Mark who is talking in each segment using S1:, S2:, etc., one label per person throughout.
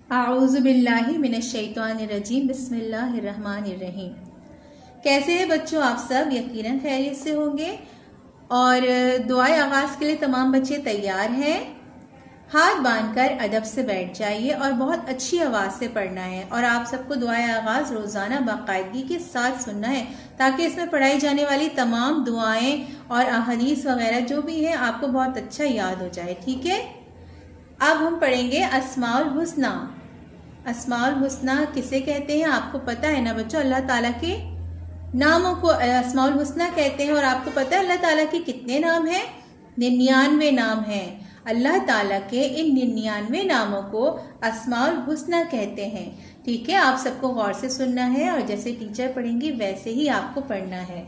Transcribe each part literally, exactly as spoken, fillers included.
S1: اعوذ باللہ من الشیطان الرجیم بسم اللہ الرحمن الرحیم۔ کیسے ہیں بچوں آپ سب؟ یقیناً خیریت سے ہوں گے اور دعائے آغاز کے لیے تمام بچے تیار ہیں۔ ہاتھ باندھ کر ادب سے بیٹھ جائیے اور بہت اچھی آواز سے پڑھنا ہے، اور آپ سب کو دعائے آغاز روزانہ باقاعدگی کے ساتھ سننا ہے تاکہ اس میں پڑھائی جانے والی تمام دعائیں اور احادیث وغیرہ جو بھی ہیں آپ کو بہت اچھا یاد ہو جائے، ٹھیک ہے؟ اب ہم پڑھیں گے اسماء الحسنی۔ اسماء الحسنی کسے کہتے ہیں آپ کو پتا ہے نا بچوں؟ اللہ تعالیٰ کے ناموں کو اسماء الحسنی کہتے ہیں، اور آپ کو پتا ہے اللہ تعالیٰ کے کتنے نام ہیں؟ ننیانوے نام ہیں۔ اللہ تعالیٰ کے ان ننیانوے ناموں کو اسماء الحسنی کہتے ہیں، ٹھیک ہے؟ آپ سب کو غور سے سننا ہے اور جیسے ٹیچر پڑھیں گی ویسے ہی آپ کو پڑھنا ہے۔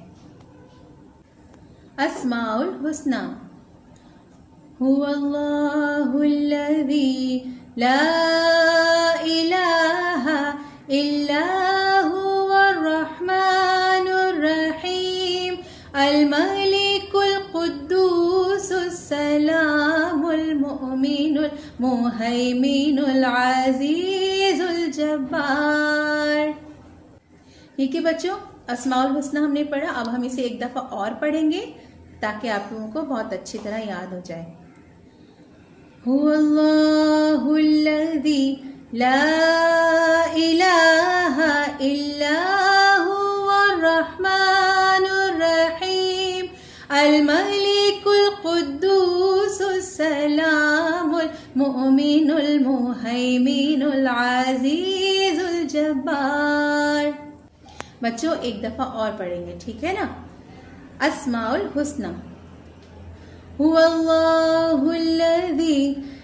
S1: اسماء الحسنی هو اللہ الذی لا الہ الا هو الرحمن الرحیم الملک القدوس السلام المؤمن المہیمن العزیز الجبار۔ ٹھیک ہے بچوں، اسماء الحسنی ہم نے پڑھا، اب ہم اسے ایک دفعہ اور پڑھیں گے تاکہ آپ لوگوں کو بہت اچھی طرح یاد ہو جائے۔ هو اللہ الذی لا الہ الا هو الرحمن الرحیم الملک القدوس السلام المؤمن المہیمن العزیز الجبار۔ بچوں ایک دفعہ اور پڑھیں گے، ٹھیک ہے نا؟ اسماء الحسنی هو اللہ الذی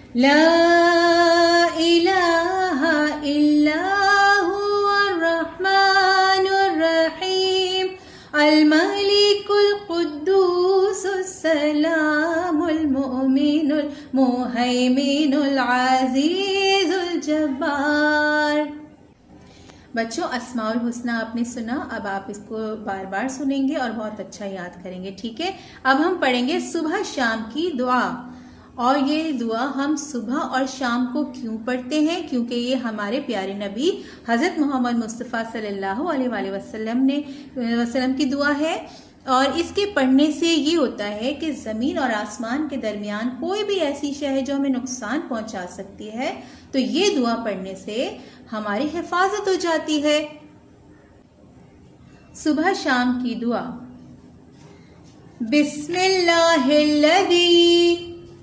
S1: لا الہ الا هو الرحمن الرحیم الملک القدوس السلام المؤمن المہیمن العزیز الجبار۔ بچوں اسماء الحسنی آپ نے سنا، اب آپ اس کو بار بار سنیں گے اور بہت اچھا یاد کریں گے، ٹھیک ہے؟ اب ہم پڑھیں گے صبح شام کی دعا، اور یہ دعا ہم صبح اور شام کو کیوں پڑھتے ہیں؟ کیونکہ یہ ہمارے پیارے نبی حضرت محمد مصطفیٰ صلی اللہ علیہ وآلہ وسلم نے وسلم کی دعا ہے، اور اس کے پڑھنے سے یہ ہوتا ہے کہ زمین اور آسمان کے درمیان کوئی بھی ایسی شے ہے جو ہمیں نقصان پہنچا سکتی ہے، تو یہ دعا پڑھنے سے ہماری حفاظت ہو جاتی ہے۔ صبح شام کی دعا۔ بسم اللہ الذی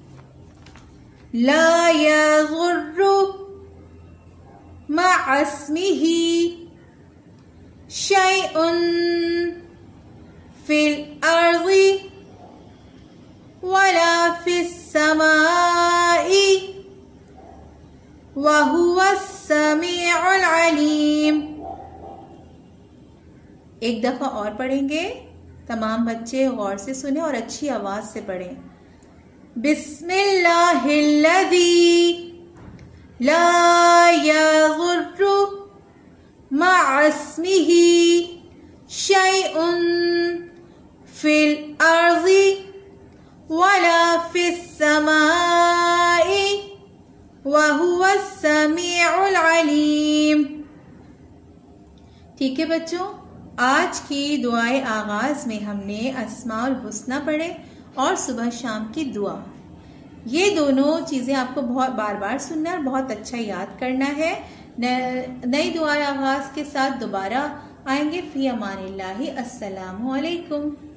S1: لا یضر مع اسمہ شیء فی الارض ولا فی السماء وَهُوَ السَّمِيعُ الْعَلِيمُ۔ ایک دفعہ اور پڑھیں گے، تمام بچے غور سے سنیں اور اچھی آواز سے پڑھیں۔ بسم اللہ الذی لا یضر مع اسمہ شیء فی الارض ولا فی السماء وَهُوَ السَّمِيعُ الْعَلِيمُ۔ ٹھیک ہے بچوں، آج کی دعائے آغاز میں ہم نے اسماء الحسنی پڑھے اور صبح شام کی دعا۔ یہ دونوں چیزیں آپ کو بہت بار بار سننا اور بہت اچھا یاد کرنا ہے۔ نئی دعائے آغاز کے ساتھ دوبارہ آئیں گے۔ فی امان اللہ، السلام علیکم۔